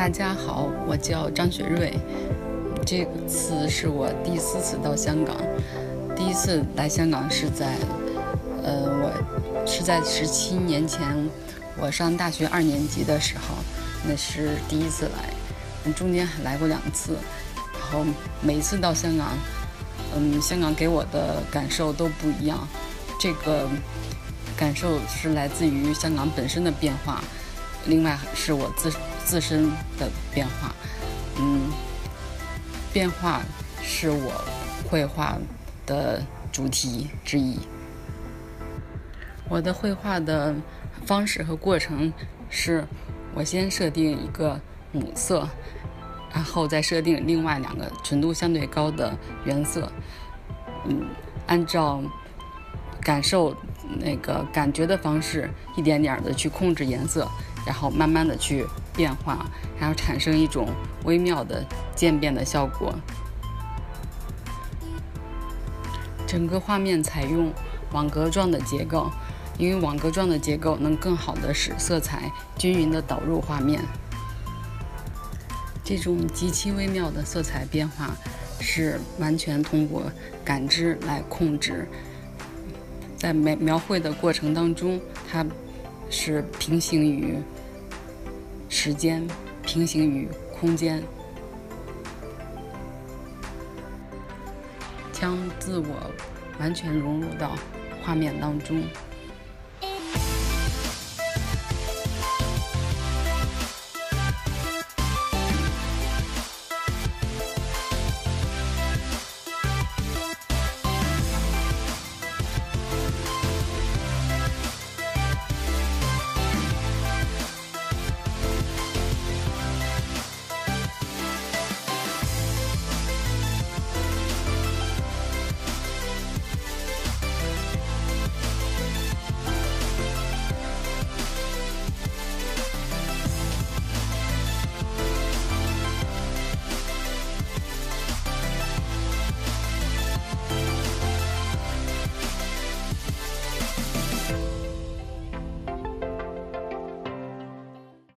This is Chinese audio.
大家好，我叫张雪瑞。这次是我第4次到香港。第一次来香港是在17年前，我上大学2年级的时候，那是第一次来。中间还来过2次，然后每一次到香港，香港给我的感受都不一样。这个感受是来自于香港本身的变化，另外是我自身的变化。变化是我绘画的主题之一。我的绘画的方式和过程是，我先设定一个母色，然后再设定另外2个纯度相对高的原色，按照感觉的方式，一点点的去控制颜色，然后慢慢的去变化，然后产生一种微妙的渐变的效果。整个画面采用网格状的结构，因为网格状的结构能更好的使色彩均匀的导入画面。这种极其微妙的色彩变化是完全通过感知来控制，在描绘的过程当中，它是平行于时间，平行于空间，将自我完全融入到画面当中。